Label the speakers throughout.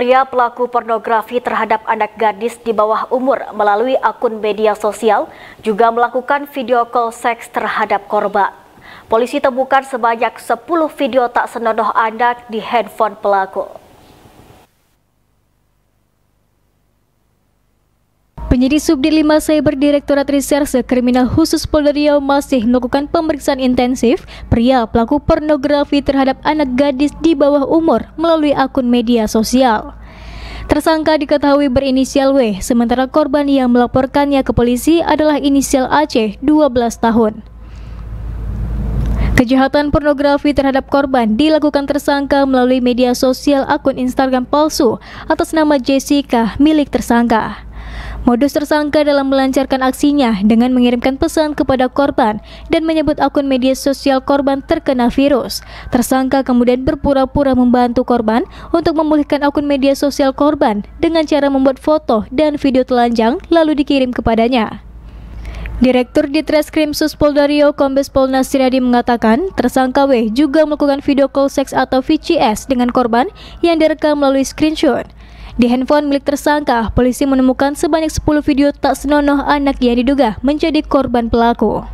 Speaker 1: Pria pelaku pornografi terhadap anak gadis di bawah umur melalui akun media sosial juga melakukan video call seks terhadap korban. Polisi temukan sebanyak 10 video tak senonoh anak di handphone pelaku.
Speaker 2: Penyidik Subdit 5 Cyber Direktorat Reserse Kriminal Khusus Polda Riau masih melakukan pemeriksaan intensif pria pelaku pornografi terhadap anak gadis di bawah umur melalui akun media sosial. Tersangka diketahui berinisial W, sementara korban yang melaporkannya ke polisi adalah inisial AC, 12 tahun. Kejahatan pornografi terhadap korban dilakukan tersangka melalui media sosial akun Instagram palsu atas nama Jessica milik tersangka. Modus tersangka dalam melancarkan aksinya dengan mengirimkan pesan kepada korban dan menyebut akun media sosial korban terkena virus. Tersangka kemudian berpura-pura membantu korban untuk memulihkan akun media sosial korban dengan cara membuat foto dan video telanjang lalu dikirim kepadanya. Direktur Ditreskrim Polda Riau Kombes Pol Nasiradi mengatakan tersangka W juga melakukan video call seks atau VCS dengan korban yang direkam melalui screenshot. Di handphone milik tersangka, polisi menemukan sebanyak 10 video tak senonoh anak yang diduga menjadi korban pelaku.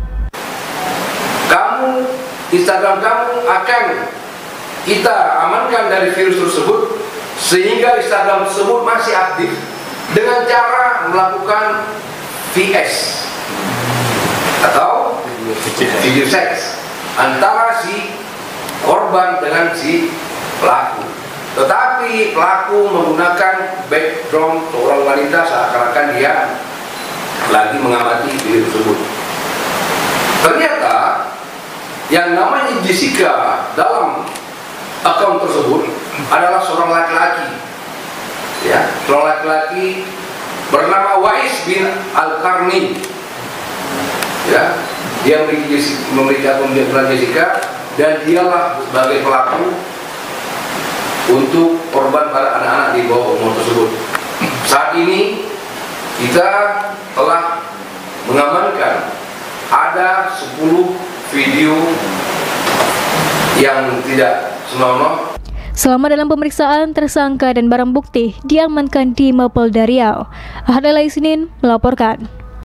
Speaker 3: Instagram kamu akan kita amankan dari virus tersebut sehingga Instagram tersebut masih aktif dengan cara melakukan VS atau video seks antara si korban dengan si pelaku. Tetapi pelaku menggunakan background seorang wanita seakan-akan dia lagi mengamati video tersebut. Ternyata yang namanya Jessica dalam akun tersebut adalah seorang laki-laki, ya, seorang laki-laki bernama Wais bin Al-Karni. Ya, dia memiliki akun Jessica dan dialah sebagai pelaku untuk korban para anak-anak di bawah umur tersebut. Saat ini kita telah mengamankan ada 10 video yang tidak senonoh.
Speaker 2: Selama dalam pemeriksaan, tersangka dan barang bukti diamankan di Mapolda Riau. Ahad Laisnin melaporkan.